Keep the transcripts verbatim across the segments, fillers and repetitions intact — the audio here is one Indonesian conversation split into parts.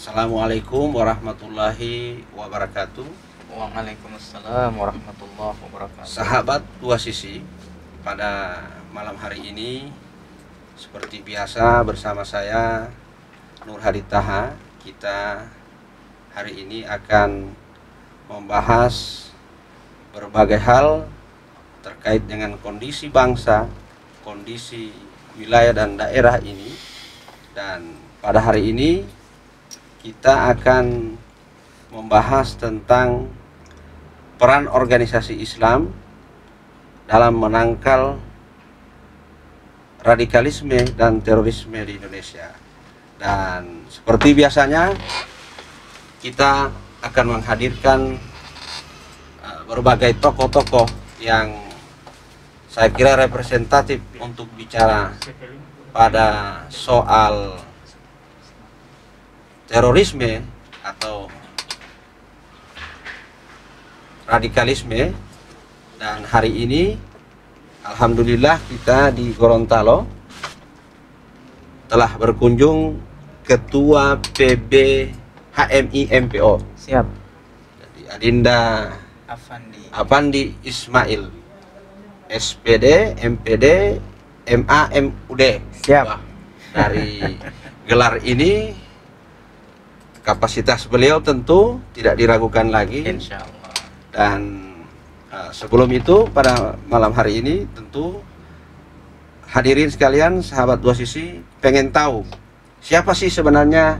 Assalamualaikum warahmatullahi wabarakatuh. Waalaikumsalam warahmatullahi wabarakatuh. Sahabat dua sisi, pada malam hari ini seperti biasa bersama saya Nur Hadi Taha. Kita hari ini akan membahas berbagai hal terkait dengan kondisi bangsa, kondisi wilayah dan daerah ini. Dan pada hari ini kita akan membahas tentang peran organisasi Islam dalam menangkal radikalisme dan terorisme di Indonesia. Dan seperti biasanya kita akan menghadirkan uh, berbagai tokoh-tokoh yang saya kira representatif untuk bicara pada soal terorisme atau radikalisme. Dan hari ini alhamdulillah kita di Gorontalo telah berkunjung Ketua P B H M I M P O. Siap. Jadi Adinda Afandi. Afandi Ismail, S P D, M P D, M A, M U D. Siap. Wah, dari gelar ini kapasitas beliau tentu tidak diragukan lagi. Insya Allah. Dan uh, sebelum itu pada malam hari ini tentu hadirin sekalian, sahabat dua sisi, pengen tahu siapa sih sebenarnya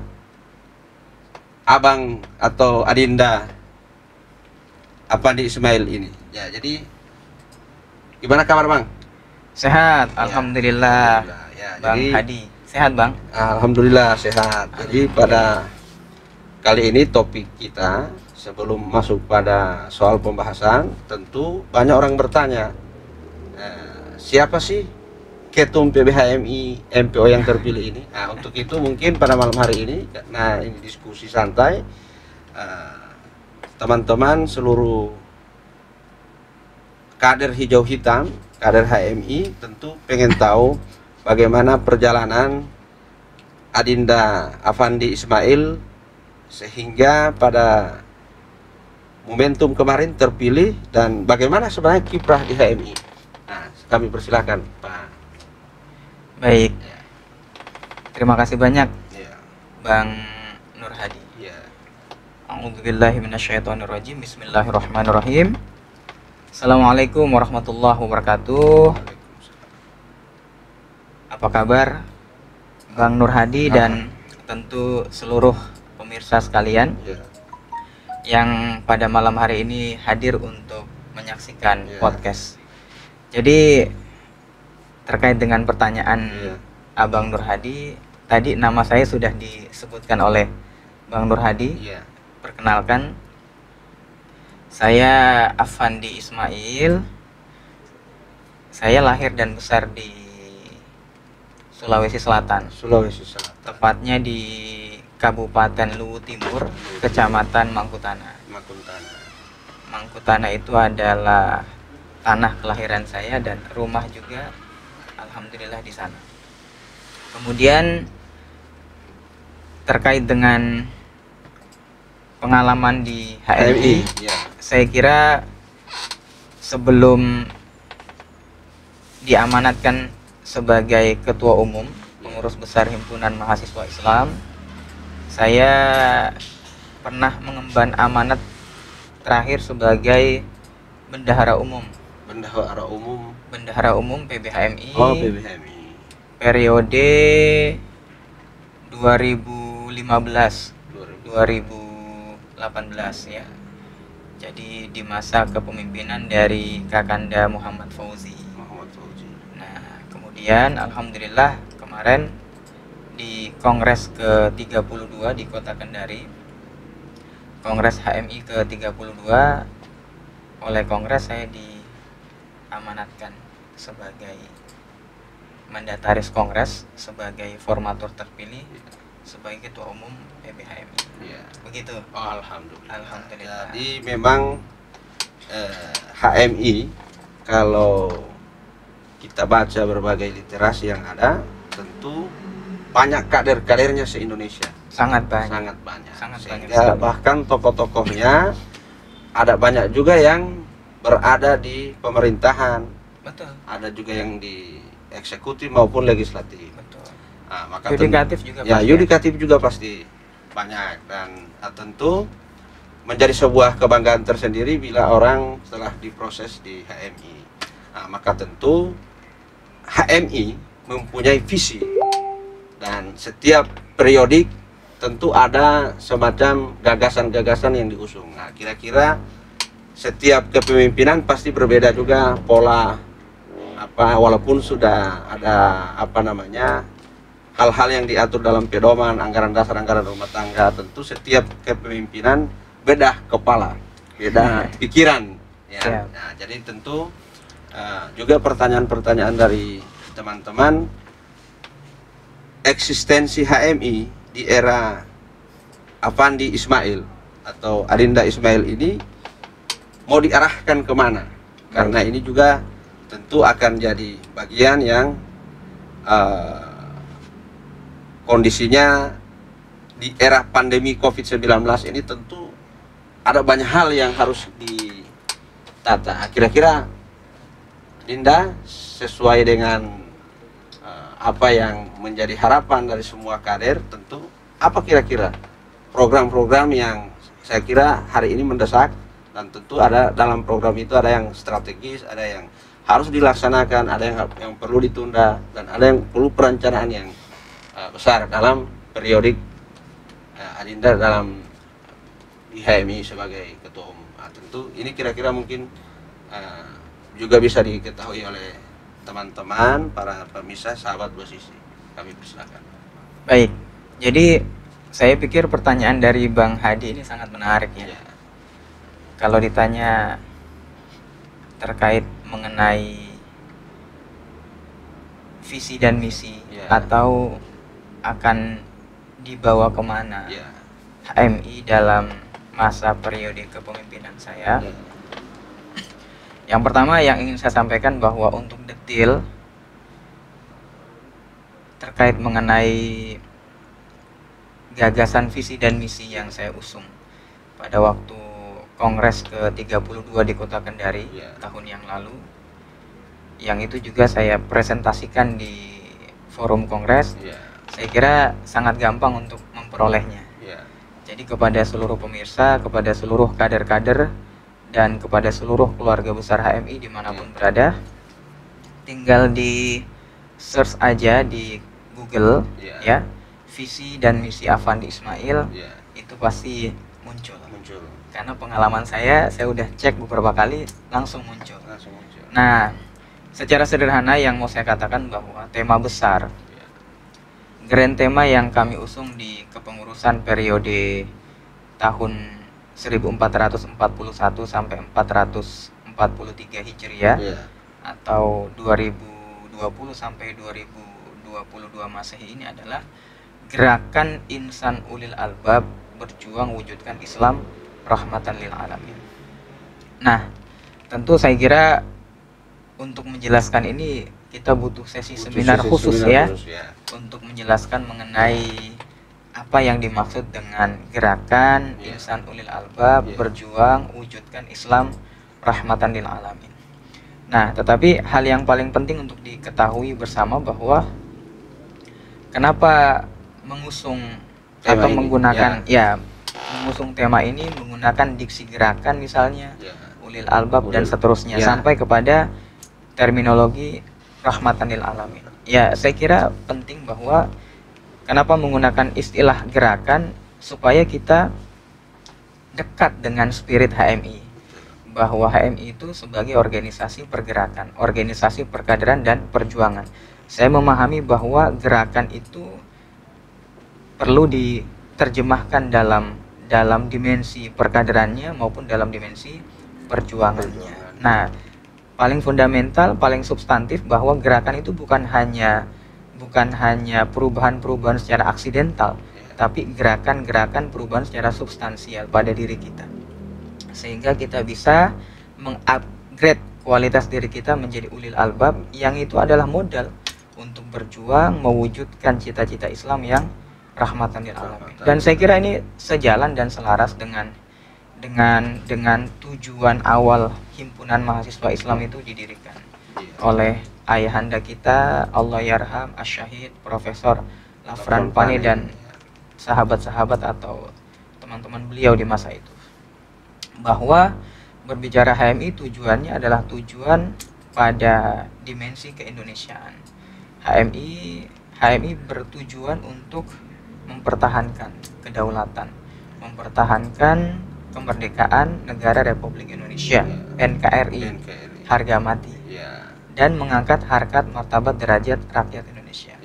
Abang atau Adinda Afandi Ismail ini. Ya, jadi gimana kabar Bang? Sehat, Ya, alhamdulillah. alhamdulillah. Ya, Bang jadi, Hadi, sehat Bang? Alhamdulillah sehat. Jadi pada kali ini topik kita, sebelum masuk pada soal pembahasan, tentu banyak orang bertanya, eh, siapa sih Ketum P B H M I M P O yang terpilih ini? Nah, untuk itu mungkin pada malam hari ini, karena ini diskusi santai, eh, teman-teman seluruh kader hijau hitam, kader H M I tentu pengen tahu bagaimana perjalanan Adinda Afandi Ismail sehingga pada momentum kemarin terpilih, dan bagaimana sebenarnya kiprah di H M I. Nah, kami persilakan Pak. Baik. Ya. Terima kasih banyak Ya. Bang Nur Hadi. Ya. A'udzubillahi minasyaitonirrajim. Bismillahirrahmanirrahim. Assalamualaikum warahmatullahi wabarakatuh. Apa kabar Bang Nur Hadi dan tentu seluruh pemirsa sekalian Ya. yang pada malam hari ini hadir untuk menyaksikan Ya. podcast. Jadi terkait dengan pertanyaan Ya. Abang Nur Hadi, tadi nama saya sudah disebutkan oleh Bang Nur Hadi. Ya. Perkenalkan, saya Afandi Ismail. Saya lahir dan besar di Sulawesi Selatan, Sulawesi Selatan. tepatnya di Kabupaten Luwu Timur, Kecamatan Mangkutana. Makuntana. Mangkutana itu adalah tanah kelahiran saya dan rumah juga, alhamdulillah di sana. Kemudian terkait dengan pengalaman di H M I, Ya. saya kira sebelum diamanatkan sebagai Ketua Umum Pengurus Besar Himpunan Mahasiswa Islam, saya pernah mengemban amanat terakhir sebagai Bendahara Umum Bendahara Umum. Bendahara Umum P B H M I, Oh, P B H M I. periode dua ribu lima belas dua ribu delapan belas ya. Jadi di masa kepemimpinan dari Kakanda Muhammad Fauzi. Muhammad Fauzi. Nah, kemudian alhamdulillah kemarin di Kongres ke tiga puluh dua di Kota Kendari, Kongres H M I ke tiga puluh dua, oleh Kongres saya diamanatkan sebagai mandataris Kongres, sebagai formatur terpilih, sebagai Ketua Umum P B H M I. Ya. Begitu. Oh, alhamdulillah. Alhamdulillah. Jadi memang eh, H M I, kalau kita baca berbagai literasi yang ada, tentu banyak kader-kadernya se-Indonesia. sangat banyak. sangat banyak. Sangat banyak Sehingga sekali. bahkan tokoh-tokohnya ada banyak juga yang berada di pemerintahan, Betul. ada juga yang di eksekutif maupun legislatif. Betul. Nah, maka Yudikatif tentu- juga ya pasti. yudikatif juga pasti banyak, dan ah, tentu menjadi sebuah kebanggaan tersendiri bila orang telah diproses di H M I. Nah, maka tentu H M I mempunyai visi, dan setiap periodik tentu ada semacam gagasan-gagasan yang diusung. Nah, kira-kira setiap kepemimpinan pasti berbeda juga pola apa, walaupun sudah ada apa namanya hal-hal yang diatur dalam pedoman anggaran dasar, anggaran rumah tangga. Tentu setiap kepemimpinan beda kepala, beda pikiran ya. Siap. Nah, jadi tentu uh, juga pertanyaan-pertanyaan dari teman-teman, eksistensi H M I di era Afandi Ismail atau Adinda Ismail ini mau diarahkan kemana? Karena ini juga tentu akan jadi bagian yang uh, kondisinya di era pandemi covid sembilan belas ini tentu ada banyak hal yang harus ditata. Kira-kira Dinda, sesuai dengan uh, apa yang menjadi harapan dari semua kader, tentu apa kira-kira program-program yang saya kira hari ini mendesak, dan tentu ada dalam program itu ada yang strategis, ada yang harus dilaksanakan, ada yang yang perlu ditunda, dan ada yang perlu perencanaan yang uh, besar dalam periodik uh, Adinda dalam di H M I sebagai ketua umum. Nah, tentu ini kira-kira mungkin uh, juga bisa diketahui oleh teman-teman para pemirsa sahabat Bosisi. Kami persilakan. Baik. Jadi saya pikir pertanyaan dari Bang Hadi ini sangat menarik ya. Ya. Kalau ditanya terkait mengenai visi dan misi Ya. atau akan dibawa kemana Ya. H M I dalam masa periode kepemimpinan saya. Ya. Yang pertama yang ingin saya sampaikan bahwa untuk detail terkait mengenai gagasan visi dan misi yang saya usung pada waktu Kongres ke tiga puluh dua di Kota Kendari Ya. tahun yang lalu, yang itu juga saya presentasikan di forum Kongres. Ya. Saya kira sangat gampang untuk memperolehnya. Ya. Jadi kepada seluruh pemirsa, kepada seluruh kader-kader, dan kepada seluruh keluarga besar H M I dimanapun berada, tinggal di search aja di Google Ya. ya, visi dan misi Afandi Ismail, Ya. itu pasti muncul. Muncul. Karena pengalaman saya, saya udah cek beberapa kali langsung muncul. Langsung muncul. Nah, secara sederhana yang mau saya katakan bahwa tema besar, Ya. grand tema yang kami usung di kepengurusan periode tahun seribu empat ratus empat puluh satu sampai empat ratus empat puluh tiga Hijriah Ya. atau dua ribu dua puluh sampai dua ribu dua puluh dua Masehi ini adalah Gerakan Insan Ulil Albab Berjuang Wujudkan Islam Rahmatan lil Alamin. Nah, tentu saya kira untuk menjelaskan ini kita butuh sesi Butuh seminar sesi khusus seminar ya, khusus, ya. untuk menjelaskan mengenai apa yang dimaksud dengan gerakan Ya. Insan Ulil Albab Ya. Berjuang Wujudkan Islam Rahmatan lil Alamin. Nah, tetapi hal yang paling penting untuk diketahui bersama bahwa kenapa mengusung Tema atau ini, menggunakan ya. mengusung tema ini menggunakan diksi gerakan misalnya Ya. Ulil Albab dan Ulil. seterusnya Ya. sampai kepada terminologi Rahmatan lil Alamin. Ya, saya kira penting bahwa kenapa menggunakan istilah gerakan supaya kita dekat dengan spirit H M I, bahwa H M I itu sebagai organisasi pergerakan, organisasi perkaderan dan perjuangan. Saya memahami bahwa gerakan itu perlu diterjemahkan dalam dalam dimensi perkaderannya maupun dalam dimensi perjuangannya. Perjuangan. Nah, paling fundamental, paling substantif bahwa gerakan itu bukan hanya bukan hanya perubahan-perubahan secara aksidental, tapi gerakan-gerakan perubahan secara substansial pada diri kita, sehingga kita bisa mengupgrade kualitas diri kita menjadi ulil albab, yang itu adalah modal untuk berjuang mewujudkan cita-cita Islam yang rahmatan lil alamin. Dan saya kira ini sejalan dan selaras dengan dengan dengan tujuan awal himpunan mahasiswa Islam itu didirikan oleh ayahanda kita Allah yarham Asy-Syahid Profesor Lafran Pani dan sahabat-sahabat atau teman-teman beliau di masa itu, bahwa berbicara H M I tujuannya adalah tujuan pada dimensi keindonesiaan. H M I H M I bertujuan untuk mempertahankan kedaulatan, mempertahankan kemerdekaan negara Republik Indonesia N K R I, harga mati, dan mengangkat harkat martabat derajat rakyat Indonesia.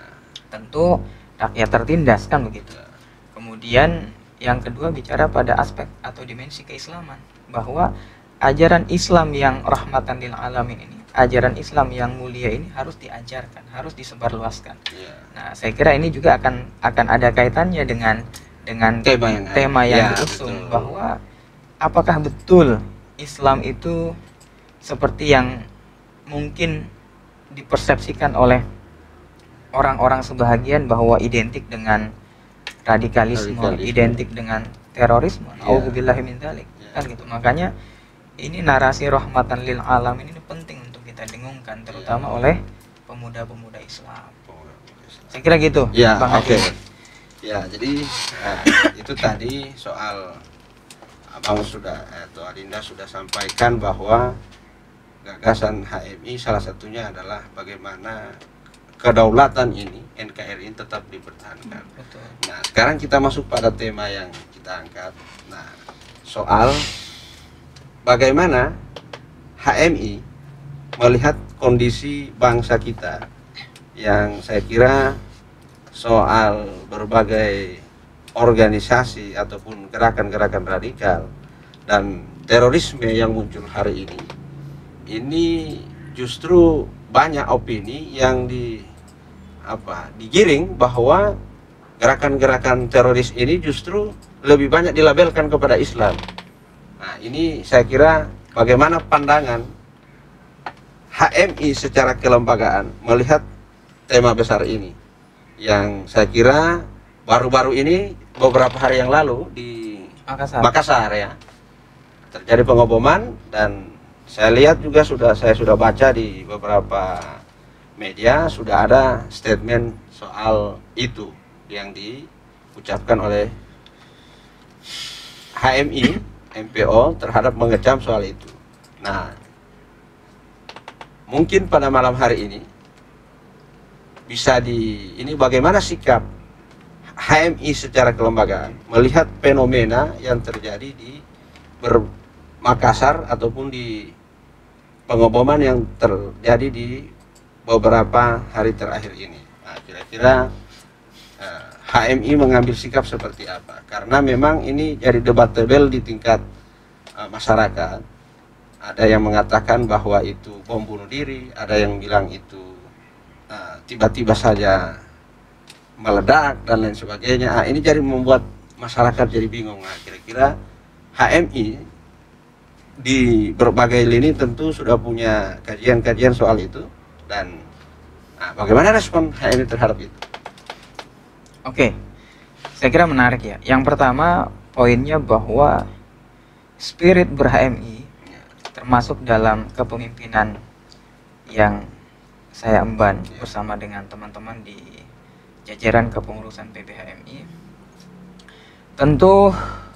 Tentu rakyat tertindas kan begitu. Kemudian yang kedua bicara pada aspek atau dimensi keislaman, bahwa ajaran Islam yang rahmatan lil alamin ini, ajaran Islam yang mulia ini harus diajarkan, harus disebarluaskan. Nah, saya kira ini juga akan akan ada kaitannya dengan dengan tema yang, tema yang ya, diusung, betul. Bahwa apakah betul Islam itu seperti yang mungkin dipersepsikan oleh orang-orang sebahagian bahwa identik dengan radikalisme, radikalisme. Identik dengan terorisme. Auzubillahi min dzalik. Kan gitu. Makanya ini narasi rahmatan lil alamin ini penting untuk kita dengungkan, terutama yeah. oleh pemuda-pemuda Islam. Saya kira gitu, ya, Bang Oke. Okay. Ya, jadi nah, itu tadi soal Abang sudah atau Adinda sudah sampaikan bahwa gagasan H M I salah satunya adalah bagaimana kedaulatan ini N K R I tetap dipertahankan. Betul. Nah, sekarang kita masuk pada tema yang kita angkat. Nah, soal bagaimana H M I melihat kondisi bangsa kita yang saya kira soal berbagai organisasi ataupun gerakan-gerakan radikal dan terorisme yang muncul hari ini, ini justru banyak opini yang di apa digiring bahwa gerakan-gerakan teroris ini justru lebih banyak dilabelkan kepada Islam. Nah, ini saya kira bagaimana pandangan H M I secara kelembagaan melihat tema besar ini, yang saya kira baru-baru ini beberapa hari yang lalu di Makassar, Makassar ya terjadi pengoboman, dan saya lihat juga sudah saya sudah baca di beberapa media sudah ada statement soal itu yang diucapkan oleh H M I M P O terhadap mengecam soal itu. Nah, mungkin pada malam hari ini bisa di ini bagaimana sikap H M I secara kelembagaan melihat fenomena yang terjadi di ber Makassar ataupun di pengoboman yang terjadi di beberapa hari terakhir ini. Nah, kira-kira uh, H M I mengambil sikap seperti apa? Karena memang ini jadi debatable di tingkat uh, masyarakat. Ada yang mengatakan bahwa itu bom bunuh diri, ada yang bilang itu tiba-tiba uh, saja meledak dan lain sebagainya. Nah, ini jadi membuat masyarakat jadi bingung. Nah, kira-kira H M I di berbagai lini tentu sudah punya kajian-kajian soal itu, dan nah, bagaimana respon H M I terhadap itu? Oke, saya kira menarik ya. Yang pertama poinnya bahwa spirit ber-H M I termasuk dalam kepemimpinan yang saya emban bersama dengan teman-teman di jajaran kepengurusan P B H M I, tentu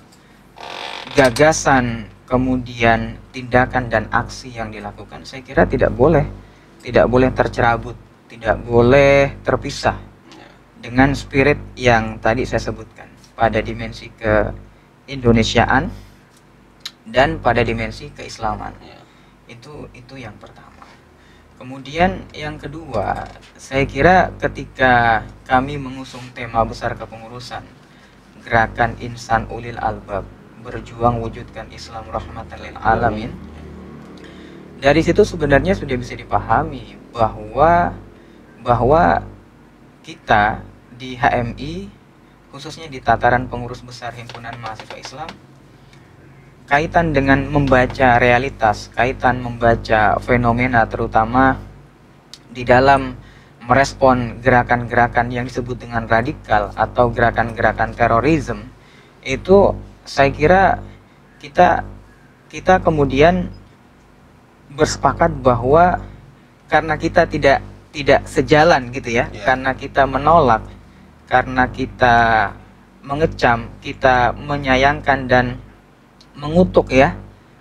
gagasan kemudian tindakan dan aksi yang dilakukan saya kira tidak boleh tidak boleh tercerabut, tidak boleh terpisah dengan spirit yang tadi saya sebutkan pada dimensi keindonesiaan dan pada dimensi keislaman. Itu itu yang pertama. Kemudian yang kedua, saya kira ketika kami mengusung tema besar kepengurusan Gerakan Insan Ulil Albab berjuang wujudkan Islam rahmatan lil alamin, dari situ sebenarnya sudah bisa dipahami bahwa bahwa kita di H M I khususnya di tataran pengurus besar Himpunan Mahasiswa Islam, kaitan dengan membaca realitas, kaitan membaca fenomena terutama di dalam merespon gerakan-gerakan yang disebut dengan radikal atau gerakan-gerakan terorisme, itu saya kira kita kita kemudian bersepakat bahwa karena kita tidak tidak sejalan gitu ya, yeah. karena kita menolak, karena kita mengecam, kita menyayangkan dan mengutuk ya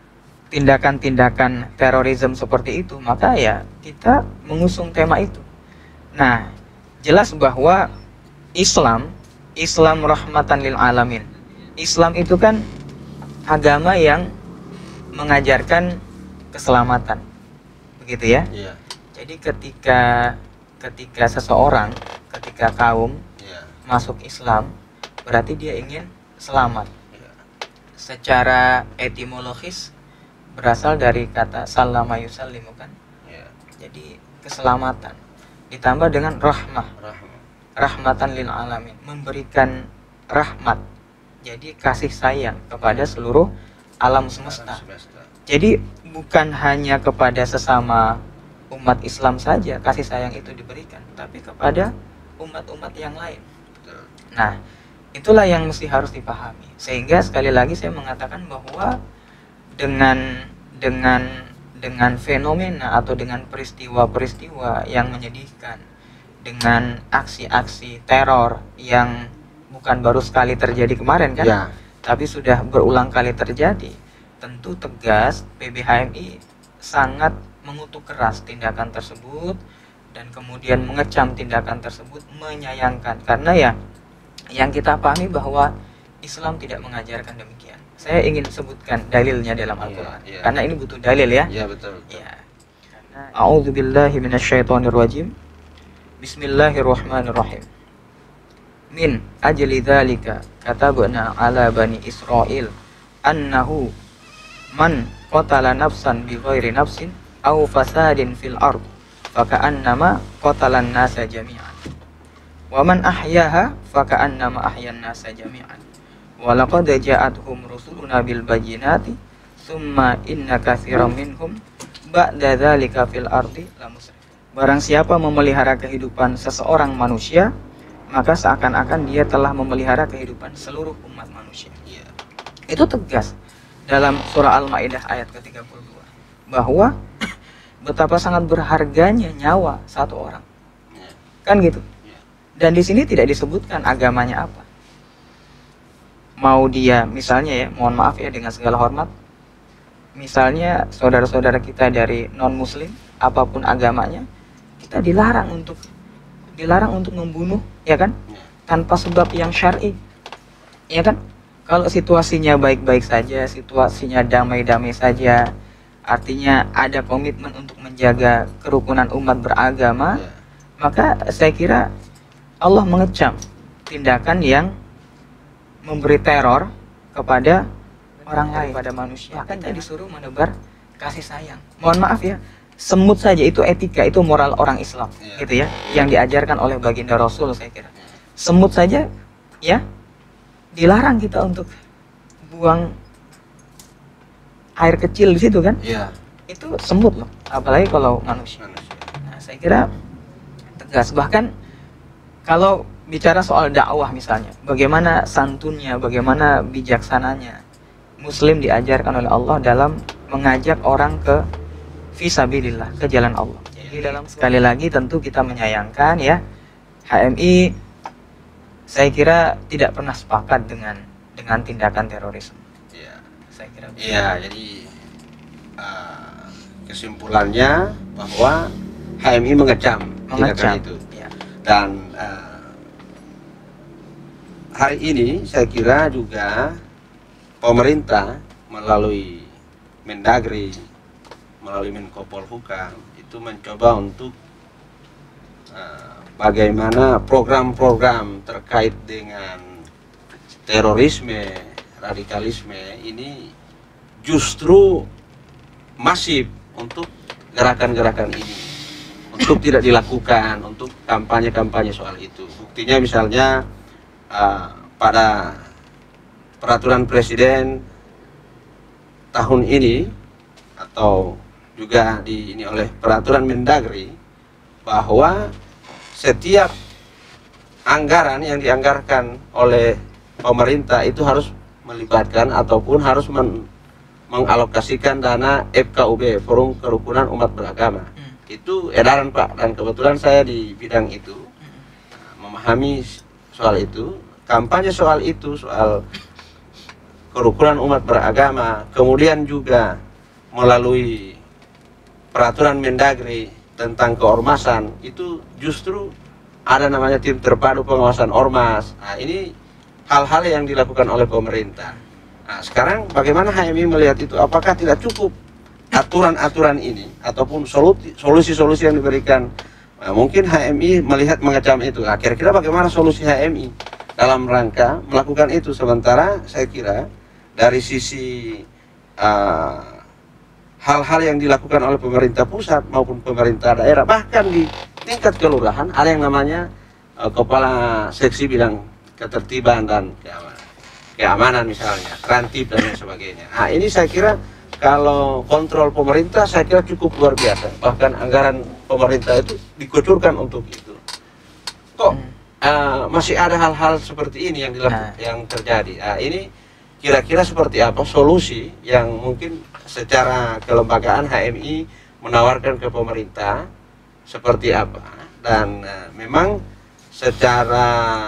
tindakan-tindakan terorisme seperti itu, maka ya kita mengusung tema itu. Nah, jelas bahwa Islam, Islam rahmatan lil alamin. Islam itu kan agama yang mengajarkan keselamatan. Begitu ya? Yeah. Jadi ketika ketika seseorang, ketika kaum Yeah. masuk Islam, berarti dia ingin selamat. Yeah. Secara etimologis berasal dari kata salama yusallimu kan? Yeah. Jadi keselamatan ditambah dengan rahmah, Rahmat. rahmatan lil alamin, memberikan rahmat. Jadi kasih sayang kepada seluruh alam semesta. Semesta. Jadi bukan hanya kepada sesama umat Islam saja kasih sayang itu diberikan, tapi kepada umat-umat yang lain. Betul. Nah, itulah yang mesti harus dipahami. Sehingga sekali lagi saya mengatakan bahwa dengan dengan dengan fenomena atau dengan peristiwa-peristiwa yang menyedihkan, dengan aksi-aksi teror yang bukan baru sekali terjadi kemarin kan, Ya. tapi sudah berulang kali terjadi, tentu tegas P B H M I sangat mengutuk keras tindakan tersebut dan kemudian mengecam tindakan tersebut, menyayangkan, karena ya yang kita pahami bahwa Islam tidak mengajarkan demikian. Saya ingin sebutkan dalilnya dalam Al-Quran, ya, ya. karena ini butuh dalil ya. Ya betul. betul. Ya. A'udzubillahi minasyaitonirrajim. Bismillahirrahmanirrahim. Min ajli dzalika katabna ala bani Israil annahu man qatala nafsan bighairi nafsin aw fasadin fil ard faka'annama qatalan nasa jami'an wa man ahyaha faka'annama ahyan nasa jami'an wa laqad ja'atuhum rusuluna bil bayyinati summa inna katsiran minhum ba'da dzalika fil ardi lamusrifun. Barang siapa memelihara kehidupan seseorang manusia, maka seakan-akan dia telah memelihara kehidupan seluruh umat manusia. Ya. Itu tegas dalam surah Al-Maidah ayat ke tiga puluh dua bahwa betapa sangat berharganya nyawa satu orang. Ya. Kan gitu. Ya. Dan di sini tidak disebutkan agamanya apa. Mau dia misalnya ya, mohon maaf ya dengan segala hormat, misalnya saudara-saudara kita dari non-muslim, apapun agamanya, kita dilarang untuk dilarang untuk membunuh, ya kan? Ya. Tanpa sebab yang syar'i. Ya kan? Kalau situasinya baik-baik saja, situasinya damai-damai saja, artinya ada komitmen untuk menjaga kerukunan umat beragama, Ya. maka saya kira Allah mengecam tindakan yang memberi teror kepada orang lain, pada manusia. Bahkan kita disuruh menebar kasih sayang. Mohon maaf ya, semut saja itu etika, itu moral orang Islam, Ya. gitu ya, yang diajarkan oleh baginda Rasul saya kira. Semut saja ya dilarang kita untuk buang air kecil di situ kan? Ya. Itu semut loh, apalagi kalau manusia. Manusia. Nah, saya kira tegas. Bahkan kalau bicara soal dakwah misalnya, bagaimana santunnya, bagaimana bijaksananya Muslim diajarkan oleh Allah dalam mengajak orang ke fisabilillah, ke jalan Allah. Jadi dalam sekali lagi tentu kita menyayangkan ya, H M I saya kira tidak pernah sepakat dengan dengan tindakan terorisme. Ya. Saya kira. Iya, jadi uh, kesimpulannya bahwa H M I mengecam tindakan Mengecam. itu. Ya. Dan uh, hari ini saya kira juga pemerintah melalui Mendagri, melalui Menko Polhukam itu mencoba untuk uh, bagaimana program-program terkait dengan terorisme, radikalisme ini justru masif untuk gerakan-gerakan ini, untuk tidak dilakukan, untuk kampanye-kampanye soal itu. Buktinya misalnya uh, pada peraturan presiden tahun ini atau juga di ini oleh peraturan Mendagri bahwa setiap anggaran yang dianggarkan oleh pemerintah itu harus melibatkan ataupun harus men mengalokasikan dana F K U B, Forum Kerukunan Umat Beragama. Hmm. Itu edaran Pak, dan kebetulan saya di bidang itu, hmm. memahami soal itu, kampanye soal itu, soal kerukunan umat beragama, kemudian juga melalui peraturan Mendagri tentang keormasan, itu justru ada namanya tim terpadu pengawasan ormas. Nah, ini hal-hal yang dilakukan oleh pemerintah. Nah, sekarang bagaimana H M I melihat itu? Apakah tidak cukup aturan-aturan ini ataupun solusi-solusi yang diberikan? Nah, mungkin H M I melihat mengecam itu. Nah, kira-kira bagaimana solusi H M I dalam rangka melakukan itu? Sementara saya kira dari sisi hal-hal uh, yang dilakukan oleh pemerintah pusat maupun pemerintah daerah, bahkan di tingkat kelurahan ada yang namanya uh, kepala seksi bidang ketertiban dan keamanan. keamanan misalnya, rantip dan lain sebagainya. Nah, ini saya kira kalau kontrol pemerintah saya kira cukup luar biasa. Bahkan anggaran pemerintah itu dikucurkan untuk itu. Kok uh, masih ada hal-hal seperti ini yang dilakukan, nah. yang terjadi? Nah, ini kira-kira seperti apa solusi yang mungkin secara kelembagaan H M I menawarkan ke pemerintah seperti apa? Dan uh, memang secara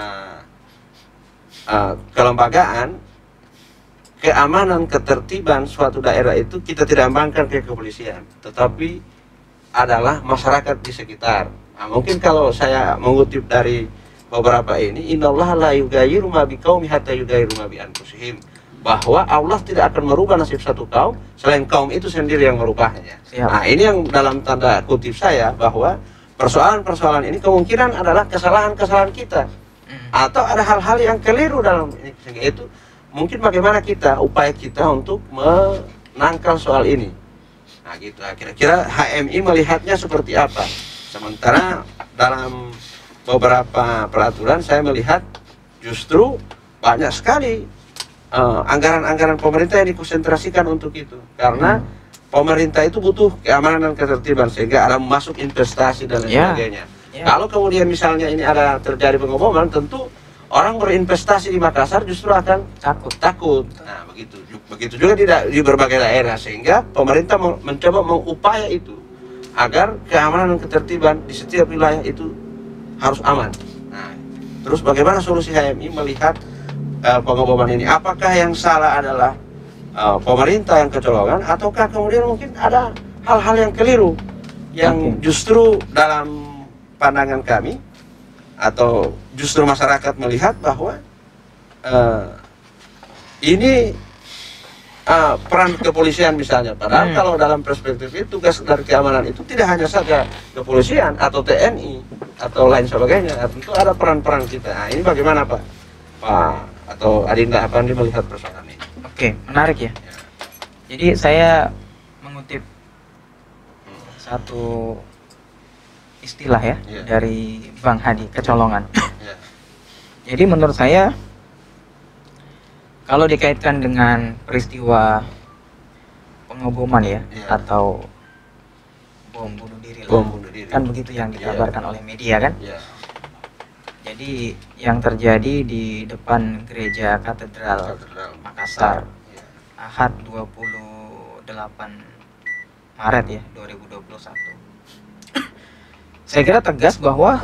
Uh, kelembagaan, keamanan, ketertiban suatu daerah itu kita tidak embangkan ke kepolisian, tetapi adalah masyarakat di sekitar. Nah, mungkin kalau saya mengutip dari beberapa ini, innallaha la yughayyiru ma biqaumin hatta yughayyiru ma bi anfusihim, bahwa Allah tidak akan merubah nasib satu kaum selain kaum itu sendiri yang merubahnya. Siap. Nah, ini yang dalam tanda kutip saya, bahwa persoalan-persoalan ini kemungkinan adalah kesalahan-kesalahan kita, atau ada hal-hal yang keliru dalam ini, itu mungkin bagaimana kita, upaya kita untuk menangkal soal ini. Nah gitu, kira-kira H M I melihatnya seperti apa? Sementara dalam beberapa peraturan saya melihat justru banyak sekali anggaran-anggaran uh, pemerintah yang dikonsentrasikan untuk itu, karena hmm. pemerintah itu butuh keamanan dan ketertiban, sehingga ada masuk investasi dan lain yeah. sebagainya. Ya. Kalau kemudian misalnya ini ada terjadi pengeboman, tentu orang berinvestasi di Makassar justru akan takut. Takut. Nah, begitu. Begitu juga di, di berbagai daerah, sehingga pemerintah mencoba mengupaya itu agar keamanan dan ketertiban di setiap wilayah itu harus aman. Nah, terus bagaimana solusi H M I melihat uh, pengeboman ini? Apakah yang salah adalah uh, pemerintah yang kecolongan, ataukah kemudian mungkin ada hal-hal yang keliru yang okay. justru dalam pandangan kami atau justru masyarakat melihat bahwa uh, ini uh, peran kepolisian misalnya, padahal hmm. kalau dalam perspektif itu tugas dari keamanan itu tidak hanya saja kepolisian atau T N I atau lain sebagainya, tentu ada peran-peran kita. Nah, ini bagaimana Pak Pak atau Adinda Apandi melihat persoalan ini? Oke, menarik ya, ya. Jadi saya mengutip hmm. satu istilah ya yeah. dari Bang Hadi, kecolongan. Yeah. Jadi menurut saya kalau dikaitkan dengan peristiwa pengeboman ya yeah. atau bom bunuh diri, bom bunuh diri kan begitu yang dikabarkan yeah. oleh media kan. Yeah. Jadi yang terjadi di depan gereja Katedral, Katedral. Makassar yeah. Ahad dua puluh delapan Maret ya dua ribu dua puluh satu. Saya kira tegas bahwa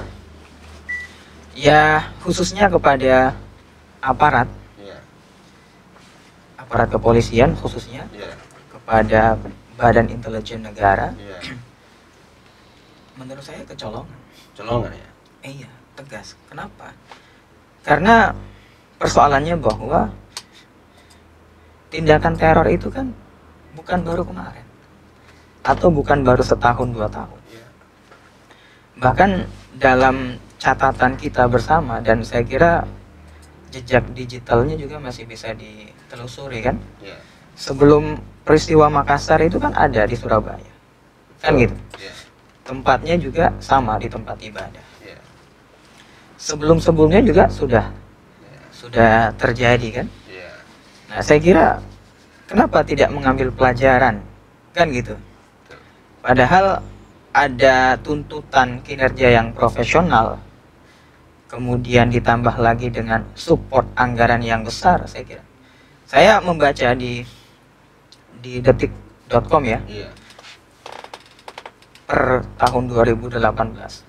ya khususnya kepada aparat yeah. aparat kepolisian khususnya yeah. kepada Badan Intelijen Negara yeah. menurut saya kecolongan. Colongan ya? Eh, iya, tegas. Kenapa? Karena persoalannya bahwa tindakan teror itu kan bukan baru kemarin atau bukan baru setahun dua tahun. Bahkan dalam catatan kita bersama, dan saya kira jejak digitalnya juga masih bisa ditelusuri kan. Yeah. Sebelum peristiwa Makassar itu kan ada di Surabaya, kan oh, gitu. Yeah. Tempatnya juga sama, di tempat ibadah. Yeah. Sebelum-sebelumnya juga sudah yeah. sudah terjadi kan. Yeah. Nah saya kira kenapa tidak mengambil pelajaran kan gitu. Padahal ada tuntutan kinerja yang profesional, kemudian ditambah lagi dengan support anggaran yang besar, saya kira. Saya membaca di di detik dot com ya, Iya. per tahun dua ribu delapan belas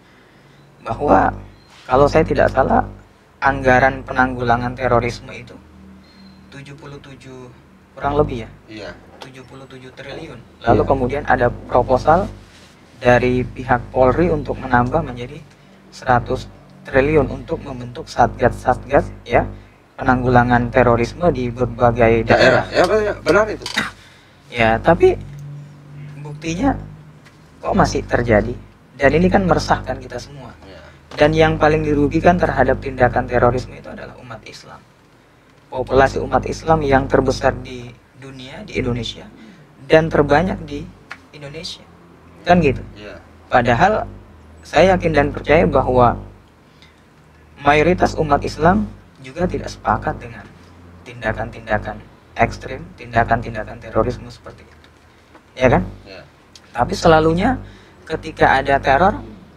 bahwa kalau saya tidak salah anggaran penanggulangan terorisme itu tujuh puluh tujuh kurang lebih ya, Iya. tujuh puluh tujuh triliun. Lalu Iya. kemudian ada proposal dari pihak Polri untuk menambah menjadi seratus triliun untuk membentuk satgas-satgas ya penanggulangan terorisme di berbagai daerah. Daerah. Ya benar itu. Ya, tapi buktinya kok masih terjadi, dan ini kan meresahkan kita semua. Ya. Dan yang paling dirugikan terhadap tindakan terorisme itu adalah umat Islam, populasi umat Islam yang terbesar di dunia, di Indonesia, dan terbanyak di Indonesia, kan gitu. Ya. Padahal saya yakin dan percaya bahwa mayoritas umat Islam juga tidak sepakat dengan tindakan-tindakan ekstrim, tindakan-tindakan terorisme seperti itu, ya kan? Ya. Tapi selalunya ketika ada teror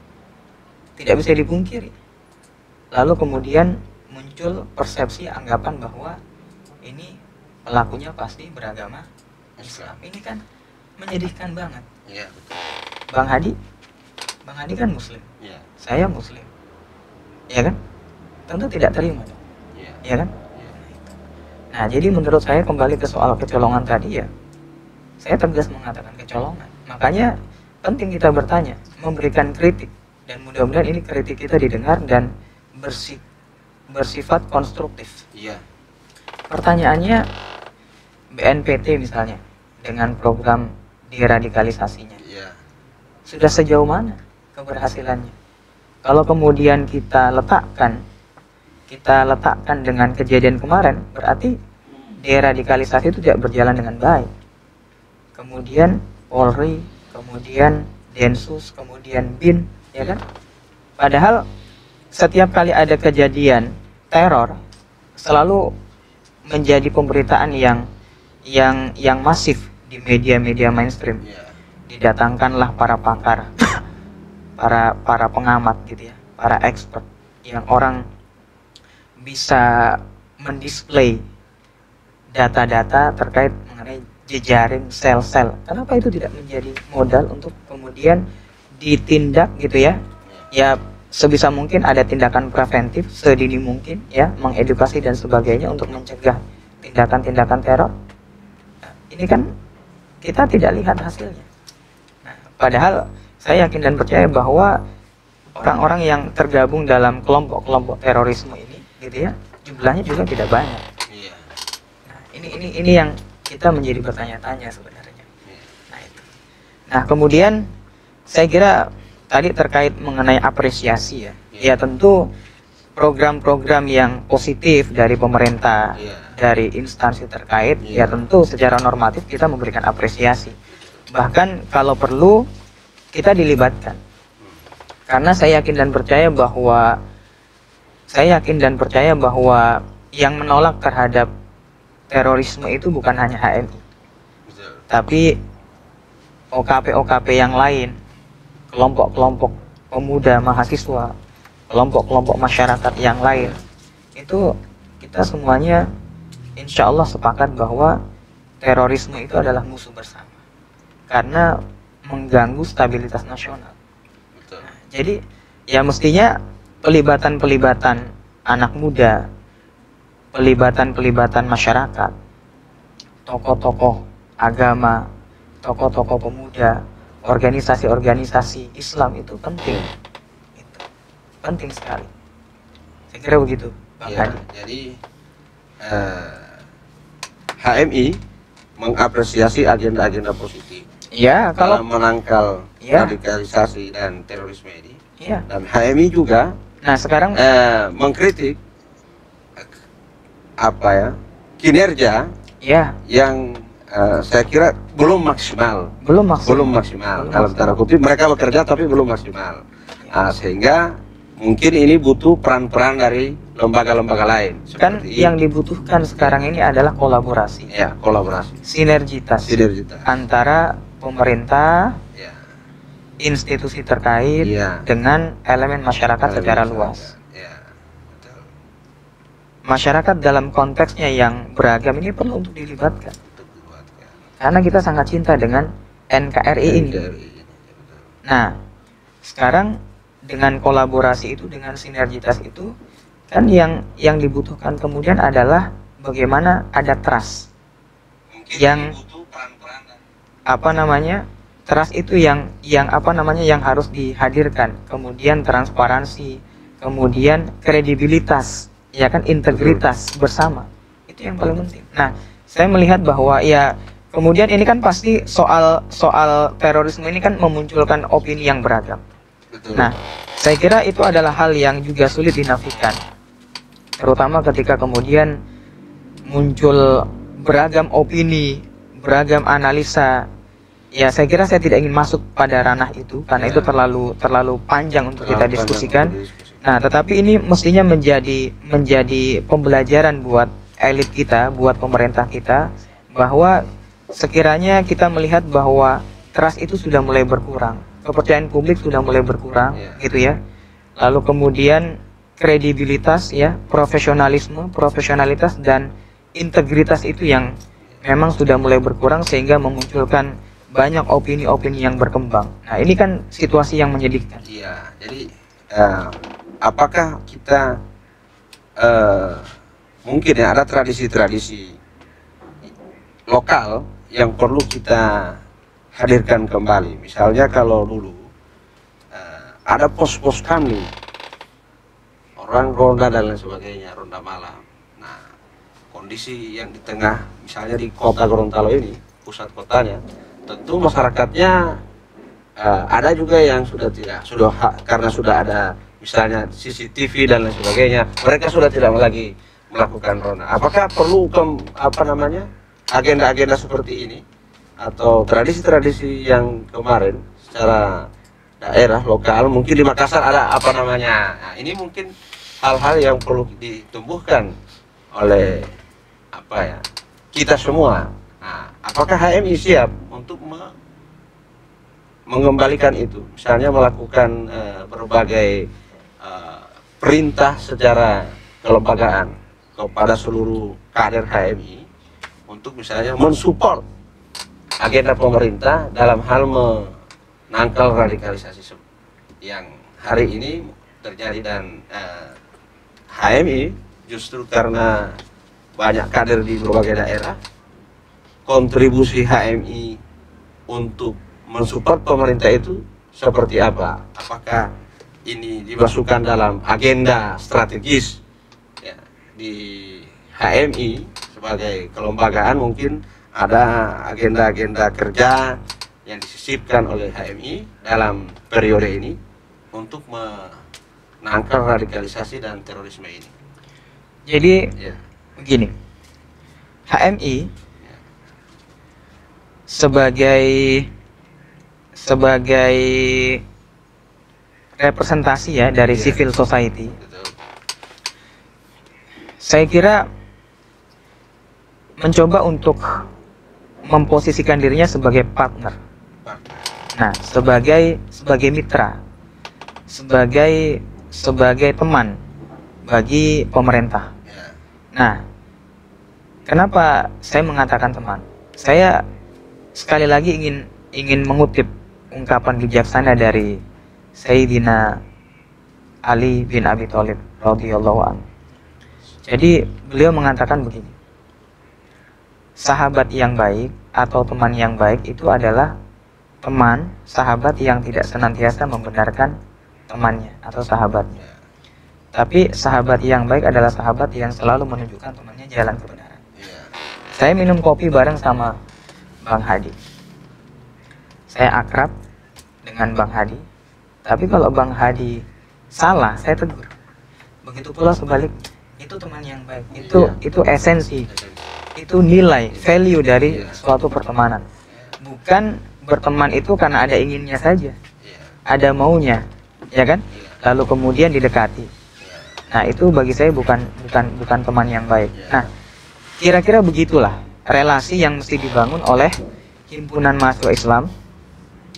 tidak bisa dipungkiri. Lalu kemudian muncul persepsi anggapan bahwa ini pelakunya pasti beragama Islam. Ini kan menyedihkan banget. Ya. Bang Hadi, Bang Hadi kan Muslim, Ya. saya Muslim, ya kan? Tentu tidak terima, Ya. ya kan? Nah, jadi menurut saya kembali ke soal kecolongan tadi ya, saya tegas mengatakan kecolongan. Makanya penting kita bertanya, memberikan kritik, dan mudah-mudahan ini kritik kita didengar dan bersif, bersifat konstruktif. Iya. Pertanyaannya, B N P T misalnya dengan program deradikalisasinya Iya. sudah sejauh mana keberhasilannya? Kalau kemudian kita letakkan kita letakkan dengan kejadian kemarin, berarti deradikalisasi itu tidak berjalan dengan baik. Kemudian Polri, kemudian Densus, kemudian B I N, ya kan? Padahal setiap kali ada kejadian teror selalu menjadi pemberitaan yang yang yang masif di media-media mainstream. Iya. Didatangkanlah para pakar, para para pengamat gitu ya, para expert yang orang bisa mendisplay data-data terkait mengenai jejaring sel-sel. Kenapa itu tidak menjadi modal untuk kemudian ditindak gitu ya? Ya sebisa mungkin ada tindakan preventif sedini mungkin ya, mengedukasi dan sebagainya untuk mencegah tindakan-tindakan teror. Nah, ini kan kita tidak lihat hasilnya. Nah, padahal saya yakin dan percaya bahwa orang-orang yang tergabung dalam kelompok-kelompok terorisme ini gitu ya, jumlahnya juga tidak banyak. Iya. Nah, ini ini ini yang kita menjadi bertanya-tanya sebenarnya. Nah, itu. Nah, kemudian saya kira tadi terkait mengenai apresiasi ya. Ya tentu program-program yang positif dari pemerintah, Iya. dari instansi terkait, Iya. ya tentu secara normatif kita memberikan apresiasi. Bahkan kalau perlu kita dilibatkan. Karena saya yakin dan percaya bahwa saya yakin dan percaya bahwa yang menolak terhadap terorisme itu bukan hanya H M I, Betul. tapi O K P-O K P yang lain, kelompok-kelompok pemuda, mahasiswa, kelompok-kelompok masyarakat yang lain. Itu kita semuanya insya Allah sepakat bahwa terorisme itu adalah musuh bersama karena mengganggu stabilitas nasional. Betul. Jadi ya mestinya pelibatan-pelibatan anak muda, pelibatan-pelibatan masyarakat, tokoh-tokoh agama, tokoh-tokoh pemuda, organisasi-organisasi Islam itu penting. Itu penting sekali. Saya kira begitu, Bang Ya, Hadi. jadi eh, H M I mengapresiasi agenda-agenda positif Ya, kalau dalam menangkal Ya. radikalisasi dan terorisme ini, ya. dan H M I juga Nah, sekarang eh, mengkritik eh, apa ya kinerja ya yang eh, saya kira belum maksimal, belum maksimal. belum maksimal Belum dalam maksimal. tanda kutip mereka bekerja tapi belum maksimal. Nah, sehingga mungkin ini butuh peran-peran dari lembaga-lembaga lain. Kan seperti yang dibutuhkan sekarang ini adalah kolaborasi, ya kolaborasi, sinergitas sinergitas. antara pemerintah, Ya. institusi terkait Iya. dengan elemen masyarakat Elemen secara masyarakat. luas. Ya, betul. Masyarakat dalam konteksnya yang beragam ini perlu untuk dilibatkan. Untuk dibuatkan. Karena kita sangat cinta dengan N K R I ini. N K R I, ya, betul. Nah, sekarang dengan kolaborasi itu, dengan sinergitas itu, kan yang yang dibutuhkan kemudian adalah bagaimana ada trust. Mungkin Yang- butuh peran-peran Apa namanya? Trust itu yang yang apa namanya yang harus dihadirkan. Kemudian transparansi, kemudian kredibilitas, ya kan, integritas bersama. Itu yang paling penting. Nah, saya melihat bahwa ya kemudian ini kan pasti soal soal terorisme ini kan memunculkan opini yang beragam. betul. Nah, saya kira itu adalah hal yang juga sulit dinafikan, terutama ketika kemudian muncul beragam opini, beragam analisa. Ya, saya kira saya tidak ingin masuk pada ranah itu karena Ya. itu terlalu terlalu panjang untuk kita Terlalu panjang diskusikan. untuk didiskusikan. Nah, tetapi ini mestinya menjadi menjadi pembelajaran buat elit kita, buat pemerintah kita, bahwa sekiranya kita melihat bahwa trust itu sudah mulai berkurang, kepercayaan publik sudah mulai berkurang, Ya. gitu ya. Lalu kemudian kredibilitas, ya, profesionalisme, profesionalitas dan integritas itu yang memang sudah mulai berkurang sehingga memunculkan banyak opini-opini yang berkembang. Nah, ini kan situasi yang menyedihkan. Iya, jadi eh, apakah kita eh, mungkin ya ada tradisi-tradisi lokal yang perlu kita hadirkan kembali. Misalnya kalau dulu eh, ada pos-pos kami, orang ronda dan lain sebagainya, ronda malam. Nah, kondisi yang di tengah, misalnya di kota Gorontalo ini, pusat kotanya, tentu masyarakatnya eh, ada juga yang sudah tidak, sudah ha- karena sudah ada misalnya C C T V dan lain sebagainya, mereka sudah tidak lagi melakukan ronda. Apakah perlu kem- apa namanya agenda-agenda seperti ini atau tradisi-tradisi yang kemarin secara daerah lokal, mungkin di Makassar ada apa namanya? Nah, ini mungkin hal-hal yang perlu ditumbuhkan oleh apa ya kita semua. Nah, apakah H M I siap untuk me- mengembalikan itu, misalnya melakukan eh, berbagai eh, perintah secara kelembagaan kepada seluruh kader H M I untuk misalnya mensupport agenda pemerintah dalam hal menangkal radikalisasi se- yang hari ini terjadi, dan eh, H M I justru karena banyak kader di berbagai daerah, kontribusi H M I untuk mensupport pemerintah itu seperti apa? Apakah ini dimasukkan dalam agenda strategis ya, di H M I sebagai kelembagaan? Mungkin ada agenda-agenda kerja yang disisipkan oleh H M I dalam periode ini untuk menangkal radikalisasi dan terorisme ini. Jadi Ya. begini, H M I sebagai sebagai representasi ya dari Iya. civil society, Betul. saya kira mencoba untuk memposisikan dirinya sebagai partner. Nah, sebagai sebagai mitra, sebagai sebagai teman bagi pemerintah. Ya. Nah, kenapa saya mengatakan teman? Saya sekali lagi ingin ingin mengutip ungkapan bijaksana dari Sayyidina Ali bin Abi Thalib radhiyallahu anhu. Jadi beliau mengatakan begini, sahabat yang baik atau teman yang baik itu adalah teman, sahabat yang tidak senantiasa membenarkan temannya atau sahabatnya. Tapi sahabat yang baik adalah sahabat yang selalu menunjukkan temannya jalan kebenaran. Ya. Saya minum kopi bareng sama Bang Hadi. Saya akrab dengan Bang Hadi. Tapi kalau Bang Hadi salah, saya tegur. Begitu pula sebaliknya. Itu teman yang baik. Itu Iya. itu esensi. Itu nilai, value dari Iya. suatu pertemanan. Bukan berteman itu karena ada inginnya saja, Ya. ada maunya, ya kan? Ya. Lalu kemudian didekati. Ya. Nah, itu bagi saya bukan bukan bukan teman yang baik. Ya. Nah, kira-kira begitulah relasi yang mesti dibangun oleh himpunan mahasiswa Islam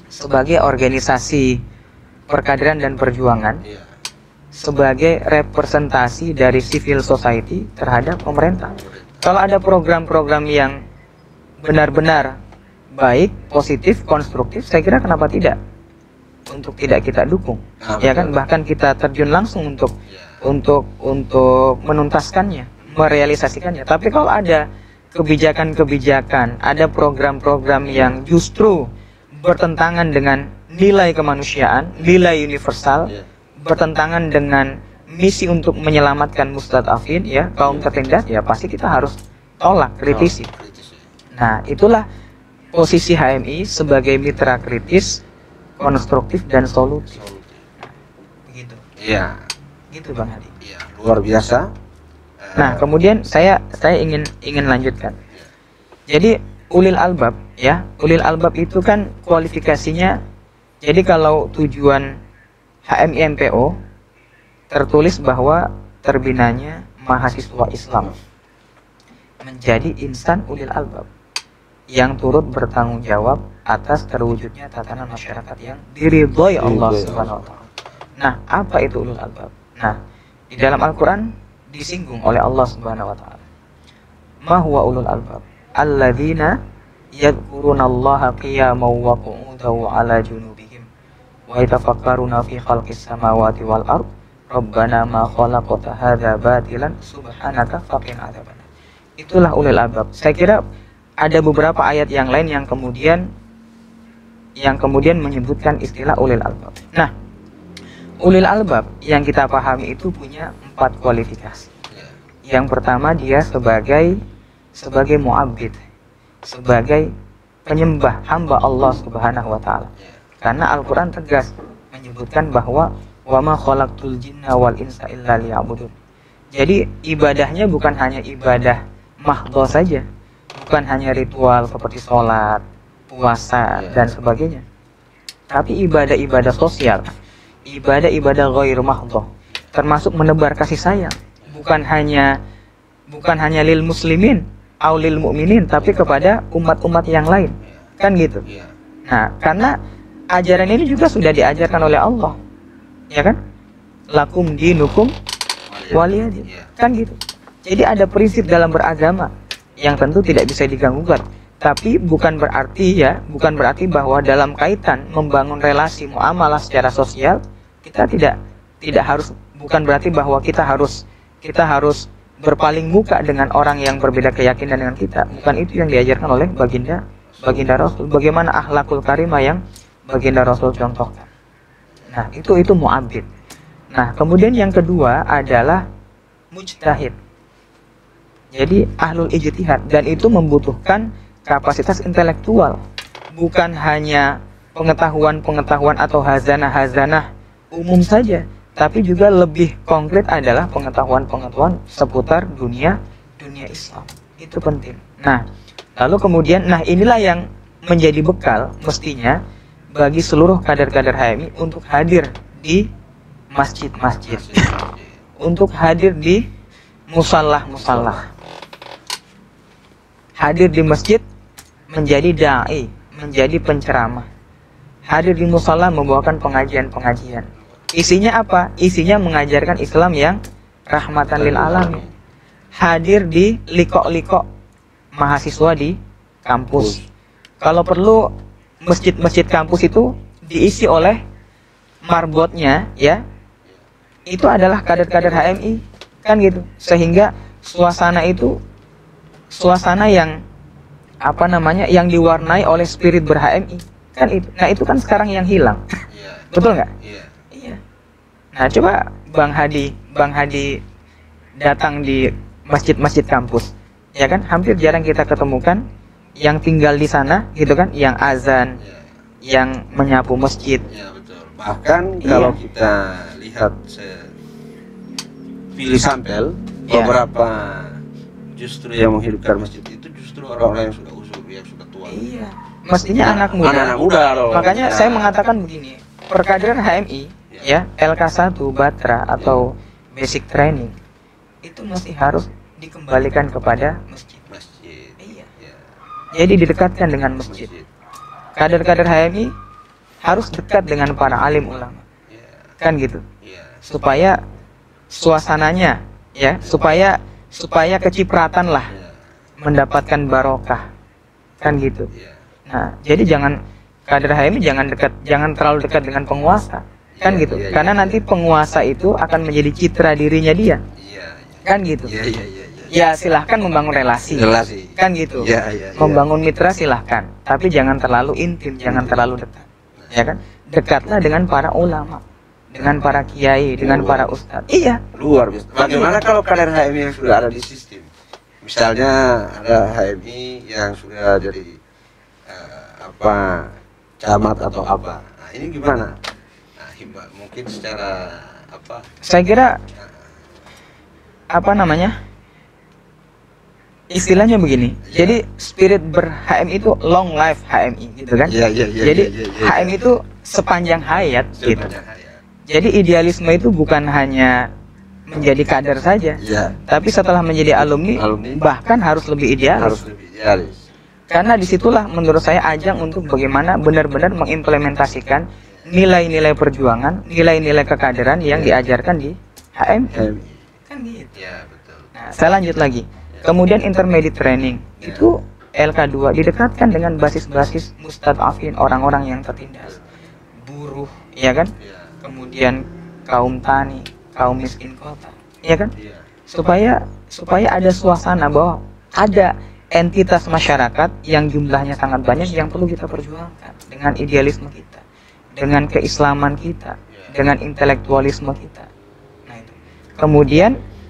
sebagai organisasi perkaderan dan perjuangan, Iya. sebagai representasi dari civil society terhadap pemerintah. Kalau ada program-program yang benar-benar baik, positif, konstruktif, saya kira kenapa tidak untuk tidak kita dukung, Ah, ya kan? betul. Bahkan kita terjun langsung untuk Iya. untuk untuk menuntaskannya, merealisasikannya. Tapi kalau ada kebijakan-kebijakan, ada program-program yang justru bertentangan dengan nilai kemanusiaan, nilai universal, Iya. bertentangan dengan misi untuk menyelamatkan mustadafin, ya, kaum tertindas, ya pasti kita harus tolak, kritisi. Oh, kritis, ya. Nah, itulah posisi H M I sebagai mitra kritis, konstruktif dan solutif. Solutif. Begitu. Iya. Gitu Bang Hadi. Iya, luar biasa. Eh, Nah, kemudian saya saya ingin ingin lanjutkan. Jadi ulil albab, ya, ulil albab itu kan kualifikasinya. Jadi kalau tujuan H M I M P O tertulis bahwa terbinanya mahasiswa Islam menjadi insan ulil albab yang turut bertanggung jawab atas terwujudnya tatanan masyarakat yang diridhoi Allah Diridhoi Subhanahu wa taala. Nah, apa itu ulul albab? Nah, di dalam Al-Qur'an disinggung oleh Allah Subhanahu wa taala. Ma huwa ulul albab? Alladzina yadhkurunallaha qiyaman wa qu'udan wa 'ala junubihim wa yatafakkaruna fi khalqis samawati wal ard. Rabbana ma khalaqta hadza batilan subhanaka faqina adzabannar. Itulah ulul albab. Saya kira ada beberapa ayat yang lain yang kemudian yang kemudian menyebutkan istilah ulil albab. Nah, ulil albab yang kita pahami itu punya empat kualifikasi. iya. Yang pertama, dia sebagai sebagai mu'abbid, sebagai penyembah hamba Allah Subhanahu wa taala. Iya. Karena Al-Qur'an tegas menyebutkan bahwa wa ma khalaqtul jinna wal insa illa liya'budun. Jadi ibadahnya bukan hanya ibadah mahdhah saja, bukan hanya ritual seperti sholat, puasa, Iya. dan sebagainya, tapi ibadah-ibadah sosial, ibadah-ibadah ghair mahdhah, termasuk menebar kasih sayang, bukan hanya bukan hanya lil muslimin au lil mu'minin, tapi kepada umat-umat yang lain, kan gitu. Iya. Nah, karena ajaran ini juga sudah diajarkan oleh Allah, ya kan? Lakum dinukum waliyadin, Iya. kan gitu. Jadi ada prinsip dalam beragama yang tentu tidak bisa diganggukan. Tapi bukan berarti ya, bukan berarti bahwa dalam kaitan membangun relasi muamalah secara sosial kita tidak tidak harus, bukan berarti bahwa kita harus kita harus berpaling muka dengan orang yang berbeda keyakinan dengan kita. Bukan itu yang diajarkan oleh baginda baginda Rasul. Bagaimana akhlakul karimah yang baginda Rasul contohkan. Nah, itu itu mu'abbid. Nah, kemudian yang kedua adalah mujtahid. Jadi ahlul ijtihad, dan itu membutuhkan kapasitas intelektual, bukan hanya pengetahuan-pengetahuan atau hazanah-hazanah umum saja, tapi juga lebih konkret adalah pengetahuan-pengetahuan seputar dunia dunia Islam. Itu penting. Nah, lalu kemudian, nah inilah yang menjadi bekal mestinya bagi seluruh kader-kader H M I untuk hadir di masjid-masjid, untuk hadir di musallah-musallah, hadir di masjid menjadi da'i, menjadi penceramah, hadir di musallah membawakan pengajian-pengajian. Isinya apa? Isinya mengajarkan Islam yang rahmatan lil alamin. Hadir di liko-liko mahasiswa di kampus. Kalau perlu masjid-masjid kampus itu diisi oleh marbotnya, ya, itu adalah kader-kader H M I, kan gitu. Sehingga suasana itu suasana yang apa namanya, yang diwarnai oleh spirit ber-H M I, kan itu. Nah, itu kan sekarang yang hilang. Iya. Betul nggak? Iya. Iya. Nah, coba Bang Hadi, Bang Hadi datang di masjid-masjid kampus, ya kan? Hampir jarang kita ketemukan yang tinggal di sana, gitu kan? Yang azan, Iya. yang menyapu masjid. Ya, betul. Bahkan Iya. kalau kita lihat se- pilih sampel, Iya. beberapa justru yang menghidupkan masjid itu justru orang-orang yang sudah usul, yang sudah tua. Iya. Mestinya anak muda. Anak-anak muda loh. Makanya Ya. saya mengatakan begini, perkaderan H M I, ya, L K satu Batra atau basic training itu masih harus dikembalikan kepada masjid. Masjid. Iya. Ya. Jadi didekatkan dengan masjid. Masjid. Kader-kader H M I harus dekat dengan para alim ulama, ya, kan gitu, ya, supaya suasananya ya, supaya supaya kecipratan lah ya, mendapatkan barokah, kan gitu. ya. Nah, jadi jangan kader H M I jangan dekat, jangan terlalu dekat dengan penguasa, kan Iya, gitu. iya, Karena iya, nanti iya. penguasa itu akan menjadi citra dirinya dia, Iya, kan gitu. iya, iya, iya, iya. Ya silahkan membangun relasi, Relasi. kan gitu. Iya, iya, iya. Membangun mitra silahkan, tapi jangan terlalu intim, jangan terlalu dekat, ya kan? Dekatlah dengan para ulama, dengan para kiai, dengan para ustadz. Iya, Luar biasa. Bagaimana kalau kader H M I yang sudah ada di sistem? Misalnya ada H M I yang sudah jadi eh, apa camat atau apa. Nah, ini gimana? Nah, himba- mungkin secara apa? saya kira apa namanya? Istilahnya begini. Ya. Jadi spirit ber-H M I itu long life H M I gitu kan? Iya, iya, iya. Jadi iya, iya, iya. H M I itu sepanjang hayat gitu. Sepanjang hayat. Jadi idealisme itu bukan hanya menjadi kader saja, Iya. tapi setelah menjadi alumni, Alumni. bahkan harus lebih idealis. Harus lebih idealis. Karena disitulah menurut saya ajang untuk bagaimana benar-benar mengimplementasikan nilai-nilai perjuangan, nilai-nilai kekaderan yang diajarkan di H M I. H M I. Kan gitu. Iya, betul. Nah, saya lanjut lagi. Kemudian intermediate training itu L K dua didekatkan dengan basis-basis mustadafin, orang-orang yang tertindas, buruh, ya kan? Iya. Kemudian kaum tani, kaum miskin kota, ya kan? Iya. Supaya supaya ada suasana bahwa ada entitas masyarakat yang jumlahnya sangat banyak yang perlu kita perjuangkan dengan idealisme kita, dengan keislaman kita, dengan intelektualisme kita. Nah itu. Kemudian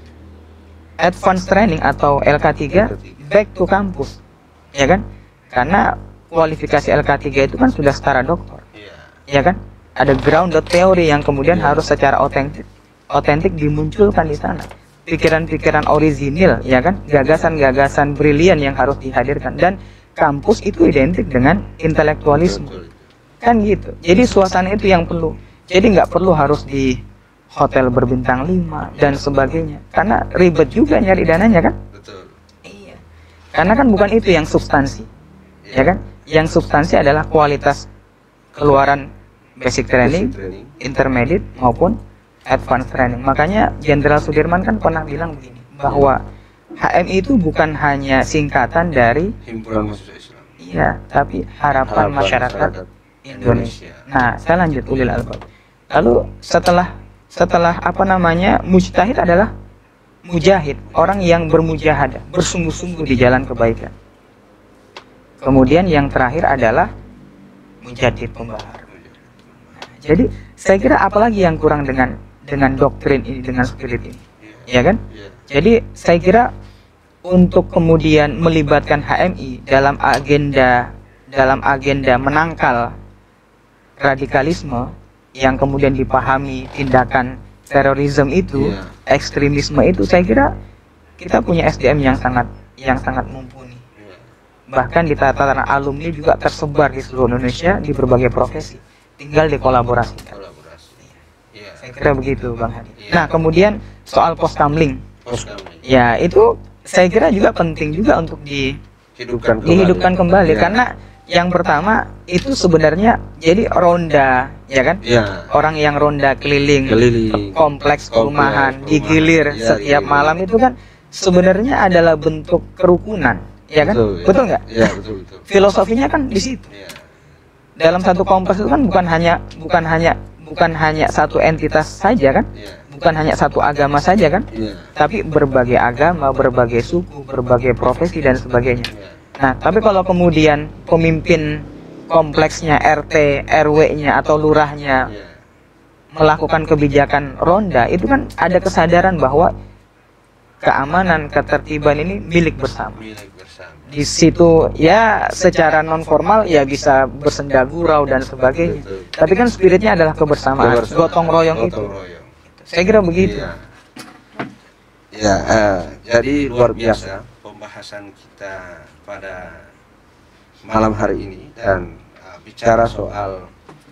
advanced training atau L K tiga back to campus, ya kan? Karena kualifikasi L K tiga itu kan sudah setara doktor, Iya. ya kan? Ada grounded teori yang kemudian Iya. harus secara otentik otentik dimunculkan di sana. Pikiran-pikiran orisinil, ya kan? Gagasan-gagasan brilian yang harus dihadirkan, dan kampus itu identik dengan intelektualisme, Betul. kan gitu. Jadi suasana itu yang perlu. Jadi nggak perlu harus di hotel berbintang lima dan sebagainya, karena ribet juga nyari dananya kan. Betul. Iya. Karena kan bukan itu yang substansi, ya kan? Yang substansi adalah kualitas keluaran basic training, Basic training. intermediate maupun advanced training. Makanya Jenderal Sudirman kan pernah bilang begini, bahwa H M I itu bukan hanya singkatan dari Himpunan Mahasiswa Islam iya, tapi harapan, masyarakat, Indonesia. Nah, saya lanjut ulil albab. Lalu setelah setelah apa namanya, mujtahid adalah mujahid, orang yang bermujahadah, bersungguh-sungguh di jalan kebaikan. Kemudian yang terakhir adalah mujadid, pembaharu. Nah, jadi saya kira apalagi yang kurang dengan dengan doktrin ini, dengan spirit ini, ya kan? Iya. Jadi saya kira untuk kemudian melibatkan H M I dalam agenda dalam agenda menangkal radikalisme yang kemudian dipahami tindakan terorisme itu, Iya. ekstremisme itu, saya kira kita punya S D M yang sangat yang sangat mumpuni. Iya. Bahkan di tataran alumni juga tersebar di seluruh Indonesia di berbagai profesi. Tinggal dikolaborasikan. Kolaborasi. Iya. Saya kira begitu, Bang Hadi. Iya. Nah, kemudian soal poskamling. Poskamling. Ya, itu saya kira juga penting juga untuk di Hidupkan kembali. dihidupkan kembali, Iya. karena yang pertama itu sebenarnya jadi ronda, ya kan? Iya. Orang yang ronda keliling, Keliling. kompleks Kompleks perumahan, perumahan. digilir Iya, setiap digilir. malam itu kan sebenarnya adalah bentuk kerukunan, ya kan? Betul, iya. Betul nggak? Iya, betul, betul. Filosofinya kan di situ. Iya. Dalam satu kompleks itu kan bukan hanya bukan hanya bukan hanya satu entitas saja kan? Iya. Bukan hanya satu agama saja kan? Iya. Tapi berbagai agama, berbagai suku, berbagai profesi dan sebagainya. Iya. Nah, tapi kalau kemudian pemimpin kompleksnya, R T, R W-nya atau lurahnya Iya. melakukan kebijakan ronda, itu kan ada kesadaran bahwa keamanan, ketertiban ini milik bersama. Milik bersama. Di situ ya secara non formal ya bisa bersenda gurau dan sebagainya. Betul. Tapi kan spiritnya adalah kebersamaan, Kebersamaan. gotong royong itu. Gotong royong. Saya kira begitu. Iya. Ya, eh, jadi luar biasa pembahasan kita pada malam hari ini, dan eh, bicara soal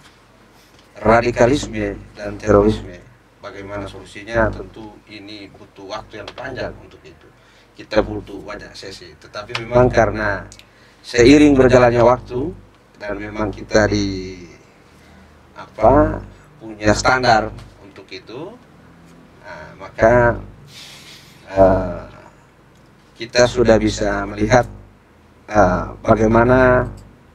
radikalisme dan terorisme. Bagaimana solusinya? Tentu ini butuh waktu yang panjang untuk itu. Kita butuh banyak sesi. Tetapi memang karena seiring berjalannya waktu dan memang kita di apa punya standar untuk itu, nah, maka uh, kita sudah bisa melihat uh, bagaimana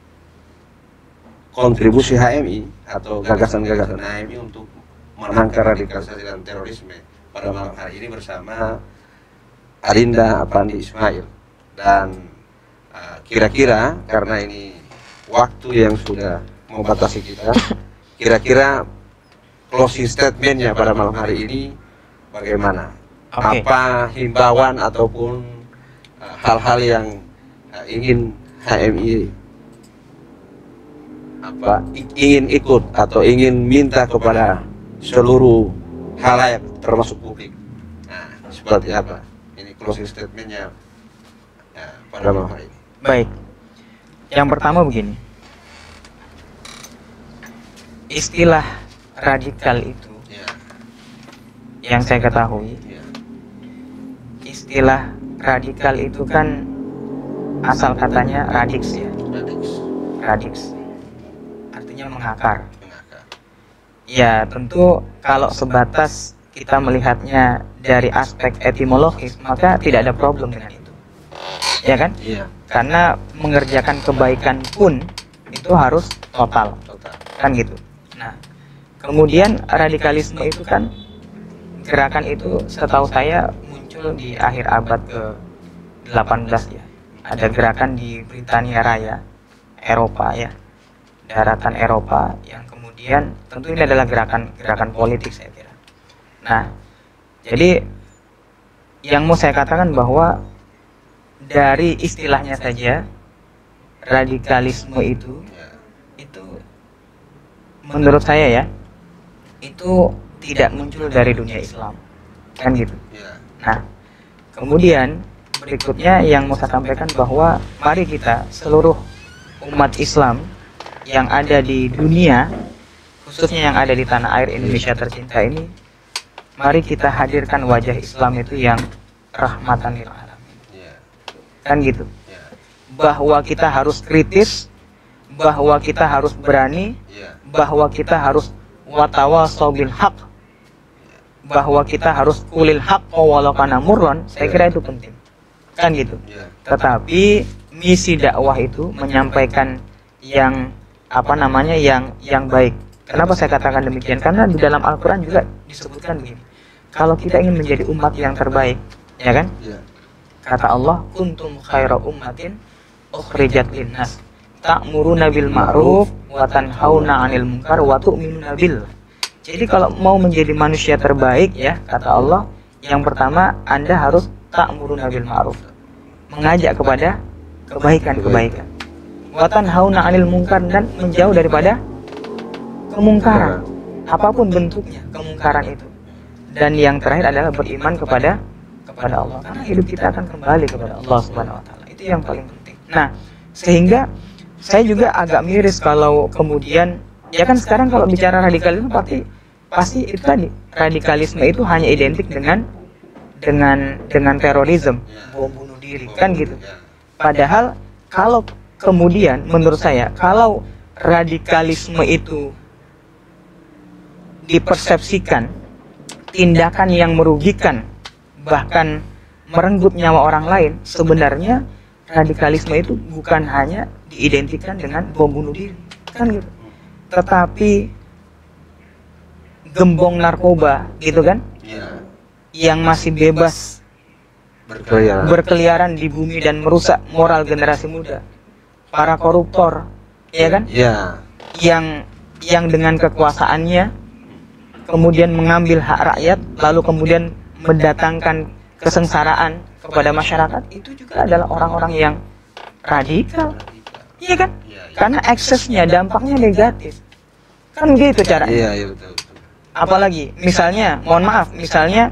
kontribusi H M I atau gagasan-gagasan H M I untuk menangkal radikalisasi dan terorisme pada malam hari ini bersama Adinda Apandi Ismail. Dan uh, kira-kira karena ini waktu yang sudah membatasi kita, kira-kira closing statementnya pada malam hari ini bagaimana? Okay. Apa himbauan ataupun uh, hal-hal yang uh, ingin H M I apa ingin ikut atau ingin minta kepada seluruh halayak termasuk publik? Nah, seperti apa ini closing statementnya ya, pada malam hari ini? Baik, yang pertama begini, istilah radikal itu Ya, yang saya ketahui, ya, istilah radikal itu kan asal katanya radix ya, radix, radix artinya mengakar. mengakar. Ya tentu kalau sebatas kita melihatnya dari aspek etimologis maka tidak ada problem dengan itu, ya kan? Iya, Karena mengerjakan kebaikan pun itu harus total, total. kan gitu. Nah kemudian radikalisme itu kan, gerakan itu setahu saya muncul di akhir abad ke delapan belas ya. Ada gerakan di Britania Raya, Eropa ya, daratan Eropa, yang kemudian tentu ini adalah gerakan gerakan politik saya kira. Nah jadi yang mau saya katakan bahwa dari istilahnya saja radikalisme itu Ya, itu menurut saya ya itu tidak muncul dari dunia Islam, kan gitu. ya, Nah kemudian berikutnya yang mau saya sampaikan bahwa mari kita seluruh umat Islam yang ada di dunia, khususnya yang ada di tanah air Indonesia tercinta ini, mari kita hadirkan wajah Islam itu yang rahmatan lil alamin, ya, kan gitu. ya, Bahwa kita harus kritis, bahwa kita harus berani, ya, bahwa kita harus watawasau bil haq, bahwa kita harus kulil haq walau kana murran. Saya kira itu penting, kan gitu. ya, Tetapi misi dakwah itu menyampaikan yang apa namanya yang yang baik. Kenapa saya katakan demikian? Karena di dalam Al-Quran juga disebutkan begini, kalau kita ingin menjadi umat yang terbaik, ya kan? ya, Kata Allah, kuntum khaira ummatin ukhrijat linnas ta'muruna bil ma'ruf wa tanhauna 'anil munkar wa tu'minuna billah. Jadi kalau mau menjadi manusia terbaik ya, kata Allah, yang pertama Anda harus ta'muruna bil ma'ruf, mengajak kepada kebaikan-kebaikan. Wa tanhauna 'anil munkar, dan menjauh daripada kemungkaran, apapun bentuknya kemungkaran itu. Dan yang terakhir adalah beriman kepada kepada Allah, karena hidup kita akan kembali kepada Allah Subhanahu wa taala. Itu yang paling penting. Nah, sehingga saya juga agak miris kalau kemudian, ya kan sekarang kalau bicara radikalisme pasti pasti itu tadi, radikalisme itu hanya identik dengan dengan dengan terorisme, bom bunuh diri, kan gitu. ya, Padahal kalau kemudian menurut saya kalau radikalisme itu dipersepsikan tindakan yang merugikan bahkan merenggut nyawa orang lain, sebenarnya radikalisme itu bukan hanya diidentikan dengan bom bunuh diri, kan gitu, tetapi gembong narkoba gitu kan, ya, yang masih bebas berkeliaran, berkeliaran di bumi dan merusak moral generasi muda, para koruptor, ya kan, ya, yang yang dengan kekuasaannya kemudian mengambil hak rakyat lalu kemudian mendatangkan kesengsaraan kepada masyarakat, itu juga adalah orang-orang yang radikal, iya kan? ya, ya, Karena eksesnya, dampaknya negatif, kan gitu cara. iya, iya, betul, betul. Apalagi misalnya, mohon maaf, misalnya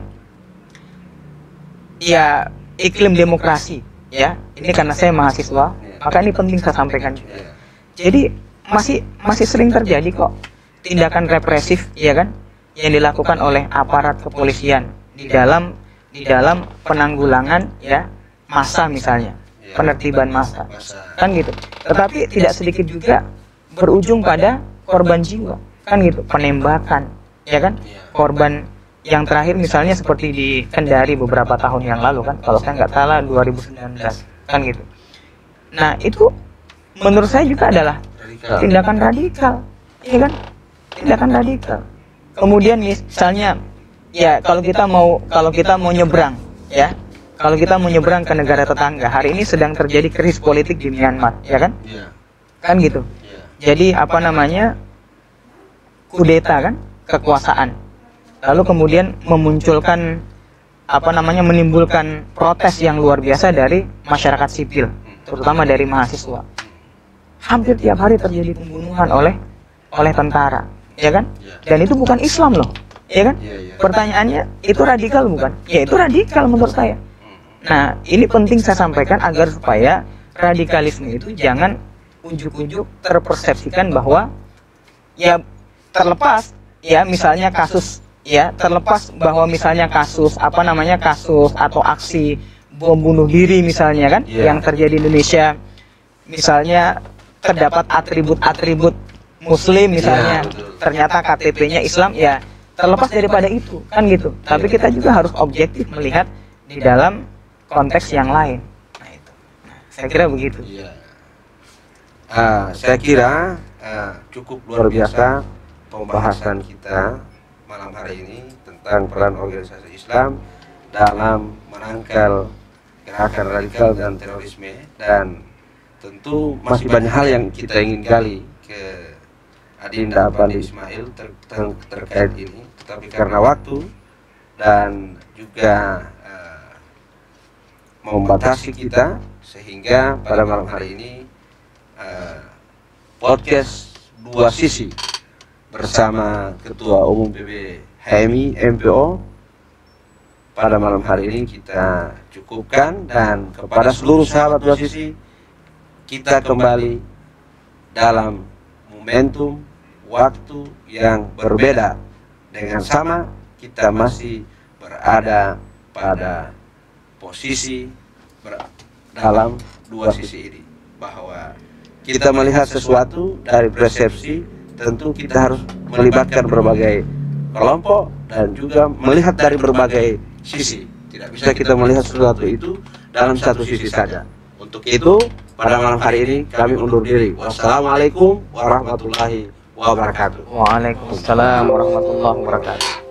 ya iklim demokrasi, ya ini karena saya mahasiswa, maka ini penting saya sampaikan juga. Ya, Jadi masih masih sering terjadi kok tindakan represif, ya kan, yang dilakukan oleh aparat kepolisian di dalam di dalam penanggulangan ya massa, misalnya ya, penertiban massa, masa, kan gitu. Tetapi tidak sedikit juga berujung pada korban jiwa, kan gitu, penembakan, ya kan, korban yang terakhir misalnya seperti di Kendari beberapa tahun yang lalu kan, kalau saya nggak salah dua ribu sembilan belas kan gitu. Nah itu menurut saya juga adalah Radikal. tindakan radikal, ya kan, tindakan radikal. Kemudian misalnya ya kalau kita mau kalau kita mau nyebrang, ya, kalau kita mau nyebrang ke negara tetangga, hari ini sedang terjadi krisis politik di Myanmar, ya kan, Iya. kan gitu. Iya. Jadi apa namanya, kudeta kan, kekuasaan, lalu kemudian memunculkan apa namanya, menimbulkan protes yang luar biasa dari masyarakat sipil, terutama dari mahasiswa. Hampir tiap hari terjadi pembunuhan oleh oleh tentara, ya kan, dan itu bukan Islam loh, ya kan. Iya, iya. Pertanyaannya, itu radikal bukan? Ya itu radikal menurut saya. Nah ini penting saya sampaikan agar supaya radikalisme itu jangan ujuk-ujuk terpersepsikan bahwa ya terlepas ya misalnya kasus ya terlepas bahwa misalnya kasus apa namanya kasus atau aksi bom bunuh diri misalnya kan, Yeah. yang terjadi di Indonesia, misalnya terdapat atribut-atribut Muslim misalnya, Yeah, betul. ternyata K T P-nya Islam, ya terlepas daripada itu kan gitu. Tapi kita juga harus objektif melihat di dalam konteks yang lain. Nah itu, nah, saya kira begitu. Iya. Ah, saya kira ah, cukup luar biasa pembahasan kita malam hari ini tentang peran organisasi Islam dalam menangkal gerakan radikal dan terorisme, dan tentu masih banyak hal yang kita ingin gali ke Adinda Bandi Ismail ter ter terkait ini, tetapi karena waktu dan juga eh, membatasi kita, sehingga pada malam hari ini eh, podcast Dua Sisi bersama Ketua Umum P B H M I M P O pada malam hari ini kita cukupkan, dan kepada seluruh sahabat Dua Sisi, kita kembali dalam momentum waktu yang berbeda. Dengan sama kita masih berada pada posisi ber dalam dua sisi ini, bahwa kita melihat sesuatu dari persepsi, tentu kita harus melibatkan berbagai kelompok dan juga melihat dari berbagai sisi. Tidak bisa kita melihat sesuatu itu dalam satu sisi saja. Untuk itu, pada malam hari ini kami undur diri. Wassalamualaikum warahmatullahi wabarakatuh. Waalaikumsalam warahmatullahi wabarakatuh.